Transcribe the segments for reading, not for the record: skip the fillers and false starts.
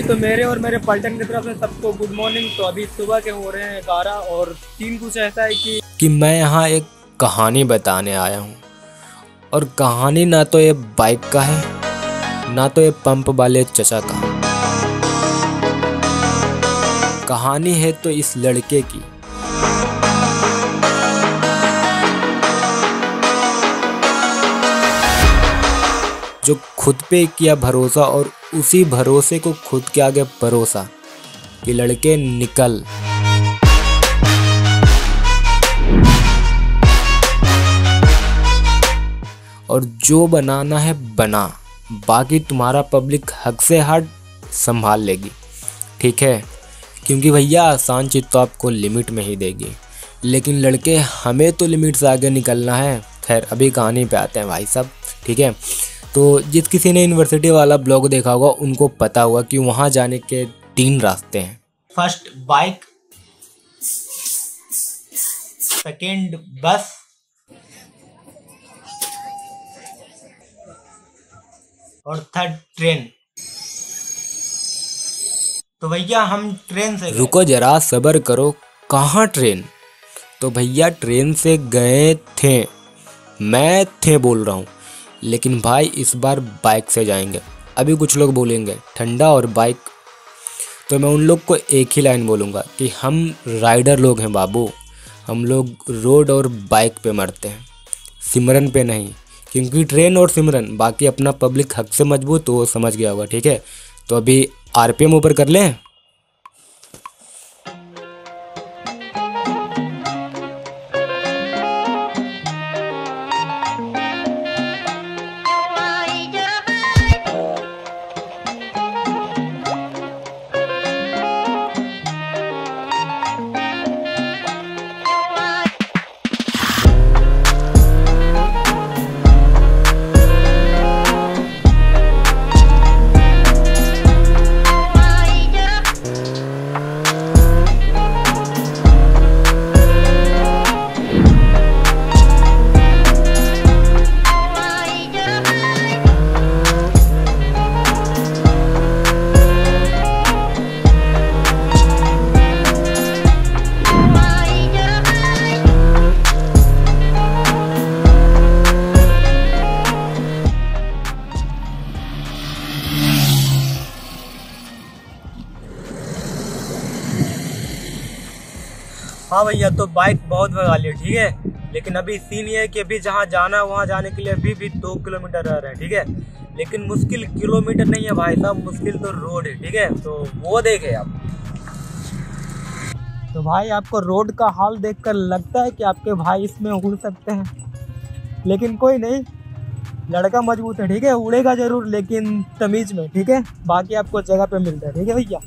तो मेरे और मेरे पलटन की तरफ से सबको गुड मॉर्निंग। तो अभी सुबह के हो रहे हैं 11 और सीन कुछ ऐसा है कि मैं यहाँ एक कहानी बताने आया हूँ। और कहानी ना तो ये बाइक का है ना तो ये पंप वाले चचा का। कहानी है तो इस लड़के की जो खुद पे किया भरोसा और उसी भरोसे को खुद के आगे परोसा कि लड़के निकल। और जो बनाना है बना, बाकी तुम्हारा पब्लिक हक से हट संभाल लेगी, ठीक है। क्योंकि भैया आसान चीज़ तो आपको लिमिट में ही देगी, लेकिन लड़के हमें तो लिमिट से आगे निकलना है। खैर अभी कहानी पे आते हैं भाई साहब, ठीक है। तो जिस किसी ने यूनिवर्सिटी वाला ब्लॉग देखा होगा उनको पता होगा कि वहाँ जाने के 3 रास्ते हैं। फर्स्ट बाइक, सेकेंड बस, और थर्ड ट्रेन। तो भैया हम ट्रेन से रुको जरा सब्र करो, कहाँ ट्रेन? तो भैया ट्रेन से गए थे, मैं थे बोल रहा हूँ, लेकिन भाई इस बार बाइक से जाएंगे। अभी कुछ लोग बोलेंगे ठंडा और बाइक, तो मैं उन लोग को एक ही लाइन बोलूँगा कि हम राइडर लोग हैं बाबू, हम लोग रोड और बाइक पे मरते हैं, सिमरन पे नहीं। क्योंकि ट्रेन और सिमरन, बाकी अपना पब्लिक हक से मजबूत तो वो समझ गया होगा, ठीक है। तो अभी आरपीएम ऊपर कर लें। हाँ भैया, तो बाइक बहुत भगा ली, ठीक है। लेकिन अभी सीन ये है कि अभी जहाँ जाना है वहाँ जाने के लिए अभी भी 2 किलोमीटर रह रहे हैं, ठीक है। लेकिन मुश्किल किलोमीटर नहीं है भाई साहब, मुश्किल तो रोड है, ठीक है। तो वो देखे आप, तो भाई आपको रोड का हाल देखकर लगता है कि आपके भाई इसमें उड़ सकते हैं, लेकिन कोई नहीं, लड़का मजबूत है, ठीक है। उड़ेगा जरूर लेकिन तमीज में, ठीक है। बाकी आपको जगह पे मिलता है, ठीक है भैया।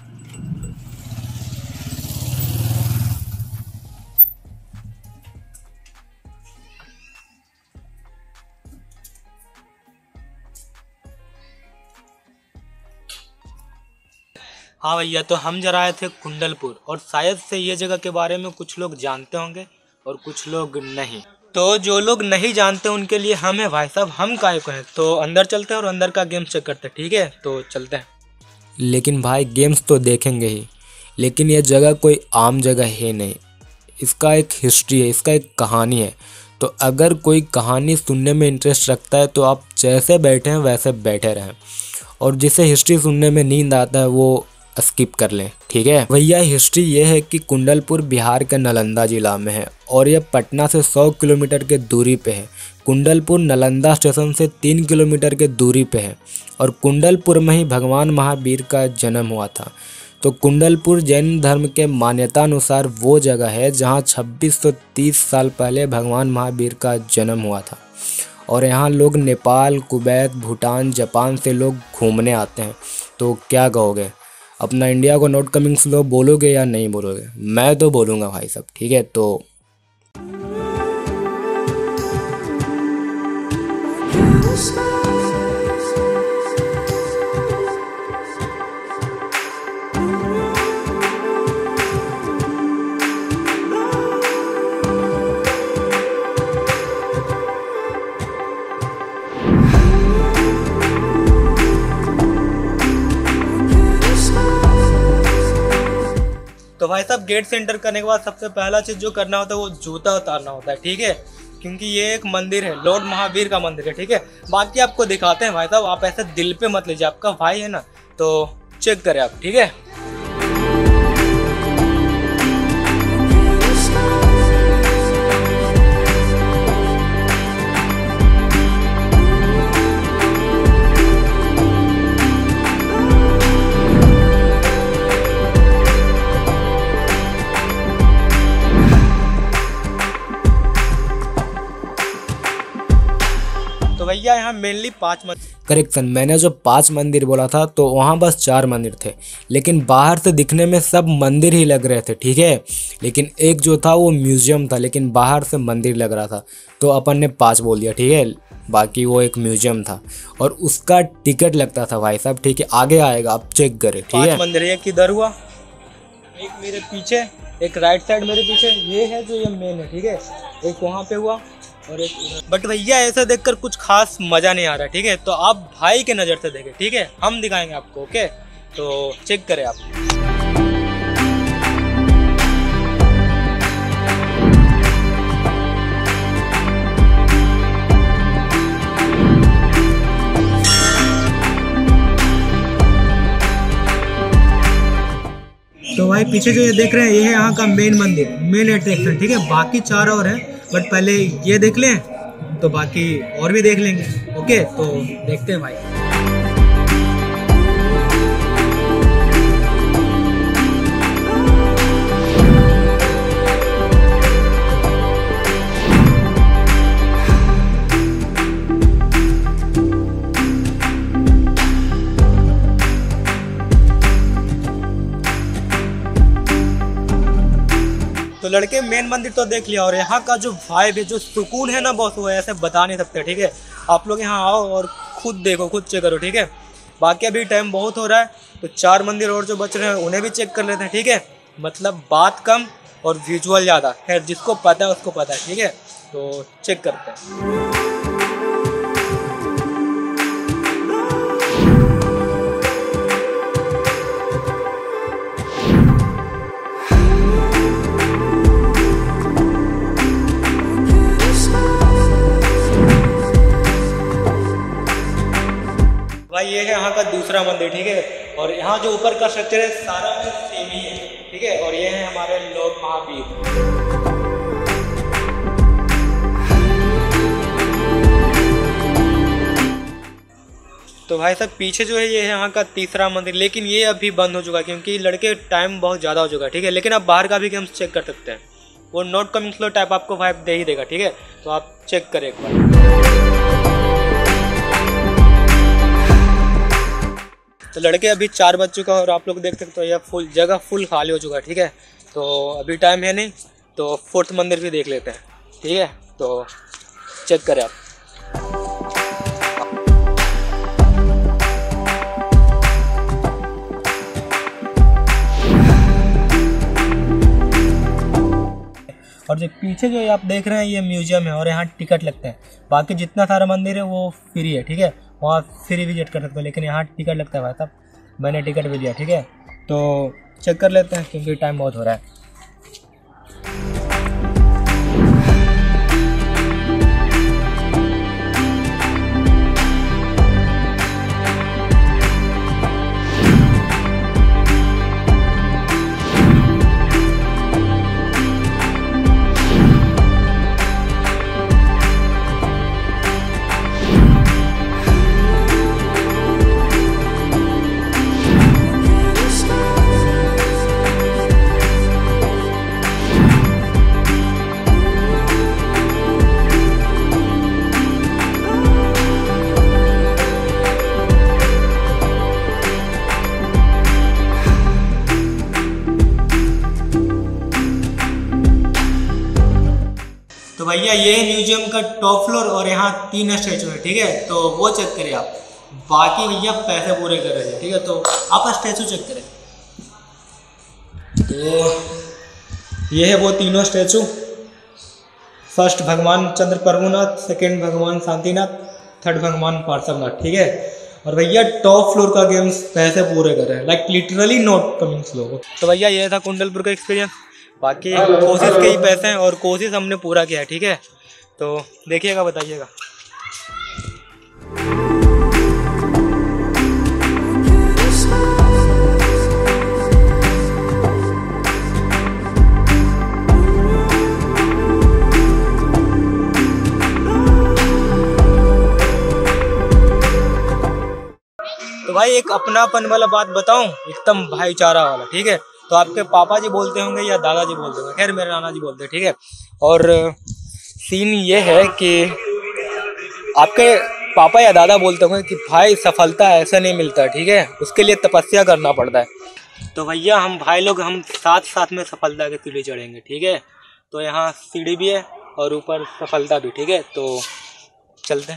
हाँ भैया, तो हम जरा आए थे कुंडलपुर, और शायद से ये जगह के बारे में कुछ लोग जानते होंगे और कुछ लोग नहीं। तो जो लोग नहीं जानते उनके लिए हम है भाई साहब, हम काहे को हैं। तो अंदर चलते हैं और अंदर का गेम चेक करते हैं, ठीक है। तो चलते हैं। लेकिन भाई गेम्स तो देखेंगे ही, लेकिन यह जगह कोई आम जगह है नहीं, इसका एक हिस्ट्री है, इसका एक कहानी है। तो अगर कोई कहानी सुनने में इंटरेस्ट रखता है तो आप जैसे बैठे हैं वैसे बैठे रहें, और जिसे हिस्ट्री सुनने में नींद आता है वो स्किप कर लें, ठीक है भैया। हिस्ट्री ये है कि कुंडलपुर बिहार के नालंदा जिला में है और यह पटना से 100 किलोमीटर के दूरी पे है। कुंडलपुर नालंदा स्टेशन से 3 किलोमीटर के दूरी पे है, और कुंडलपुर में ही भगवान महावीर का जन्म हुआ था। तो कुंडलपुर जैन धर्म के मान्यता अनुसार वो जगह है जहाँ 2630 साल पहले भगवान महावीर का जन्म हुआ था। और यहाँ लोग नेपाल, कुवैत, भूटान, जापान से लोग घूमने आते हैं। तो क्या कहोगे, अपना इंडिया को नॉट कमिंग स्लो बोलोगे या नहीं बोलोगे? मैं तो बोलूँगा भाई साहब, ठीक है। तो भाई साहब गेट से एंटर करने के बाद सबसे पहला चीज़ जो करना होता है वो जूता उतारना होता है, ठीक है, क्योंकि ये एक मंदिर है, लॉर्ड महावीर का मंदिर है, ठीक है। बाकी आपको दिखाते हैं भाई साहब, आप ऐसे दिल पे मत लीजिए, आपका भाई है ना, तो चेक करें आप, ठीक है। तो भैया यहाँ मेनली 5 मंदिर। करेक्शन, मैंने जो 5 मंदिर बोला था तो वहाँ बस 4 मंदिर थे, लेकिन बाहर से दिखने में सब मंदिर ही लग रहे थे, ठीक है। लेकिन एक जो था वो म्यूजियम था, लेकिन बाहर से मंदिर लग रहा था, तो अपन ने 5 बोल दिया, ठीक है। बाकी वो एक म्यूजियम था और उसका टिकट लगता था भाई साहब, ठीक है। आगे आएगा, आप चेक करें, ठीक है। 5 मंदिर, एक किधर हुआ, एक मेरे पीछे, एक राइट साइड मेरे पीछे, ये है जो ये मेन है, ठीक है। एक वहाँ पे हुआ और एक, बट भैया ऐसा देखकर कुछ खास मज़ा नहीं आ रहा, ठीक है। तो आप भाई के नज़र से देखें, ठीक है, हम दिखाएंगे आपको, ओके। तो चेक करें आप। तो भाई पीछे जो ये देख रहे हैं, ये है यहाँ का मेन मंदिर, मेन अट्रैक्शन, ठीक है। बाकी 4 और हैं, बट पहले ये देख लें तो बाकी और भी देख लेंगे, ओके। तो देखते हैं भाई। तो लड़के मेन मंदिर तो देख लिया, और यहाँ का जो वाइब है, जो सुकून है ना बॉस, वो ऐसे बता नहीं सकते, ठीक है। आप लोग यहाँ आओ और खुद देखो, खुद चेक करो, ठीक है। बाकी अभी टाइम बहुत हो रहा है, तो 4 मंदिर और जो बच रहे हैं उन्हें भी चेक कर लेते हैं, ठीक है। मतलब बात कम और विजुअल ज़्यादा, खैर जिसको पता है उसको पता है, ठीक है। तो चेक करते हैं। भाई ये है यहाँ का दूसरा मंदिर, ठीक है। और यहाँ जो ऊपर का स्ट्रक्चर है सारा में सेम ही है, ठीक है। और ये है हमारे लॉर्ड महावीर। तो भाई साहब पीछे जो है ये है यहाँ का तीसरा मंदिर, लेकिन ये अभी बंद हो चुका है क्योंकि लड़के टाइम बहुत ज़्यादा हो चुका है, ठीक है। लेकिन आप बाहर का भी गेम्स चेक कर सकते हैं, वो नॉट कमिंग स्लो टाइप आपको वाइब दे ही देगा, ठीक है। तो आप चेक करें एक बार। तो लड़के अभी 4 बज चुका है और आप लोग देख सकते हो यह जगह फुल खाली हो चुका है, ठीक है। तो अभी टाइम है नहीं, तो 4th मंदिर भी देख लेते हैं, ठीक है। तो चेक करें आप। और जो पीछे जो आप देख रहे हैं ये म्यूजियम है और यहाँ टिकट लगता है। बाकी जितना सारा मंदिर है वो फ्री है, ठीक है, वहाँ फ्री विजिट कर सकते हो, लेकिन यहाँ टिकट लगता है भाई साहब। मैंने टिकट भी लिया, ठीक है। तो चेक कर लेते हैं क्योंकि टाइम बहुत हो रहा है। तो भैया ये है म्यूजियम का टॉप फ्लोर और यहाँ 3 स्टैचू है, ठीक है। तो वो चेक करिए आप। बाकी भैया पैसे पूरे कर रहे हैं, ठीक है। तो आप स्टैचू चेक करें। तो ये है वो 3 स्टैचू। फर्स्ट भगवान चंद्र प्रभुनाथ, सेकेंड भगवान शांतिनाथ, थर्ड भगवान पार्श्वनाथ, ठीक है। और भैया टॉप फ्लोर का गेम्स पैसे पूरे कर रहे हैं, like literally not coming slow. तो भैया ये था कुंडलपुर का एक्सपीरियंस। बाकी कोशिश के ही पैसे हैं और कोशिश हमने पूरा किया है, ठीक है। तो देखिएगा, बताइएगा। तो भाई एक अपनापन वाला बात बताऊं, एकदम भाईचारा वाला, ठीक है। तो आपके पापा जी बोलते होंगे या दादाजी बोलते होंगे, खैर मेरे नाना जी बोलते हैं, ठीक है। और सीन ये है कि आपके पापा या दादा बोलते होंगे कि भाई सफलता ऐसे नहीं मिलता, ठीक है, उसके लिए तपस्या करना पड़ता है। तो भैया हम भाई लोग हम साथ साथ में सफलता की सीढ़ी चढ़ेंगे, ठीक है। तो यहाँ सीढ़ी भी है और ऊपर सफलता भी, ठीक है। तो चलते हैं।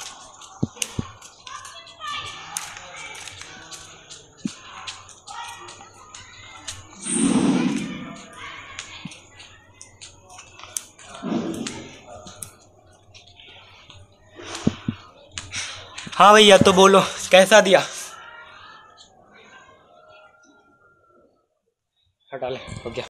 हाँ भैया, तो बोलो कैसा दिया? हटा ले, हो गया।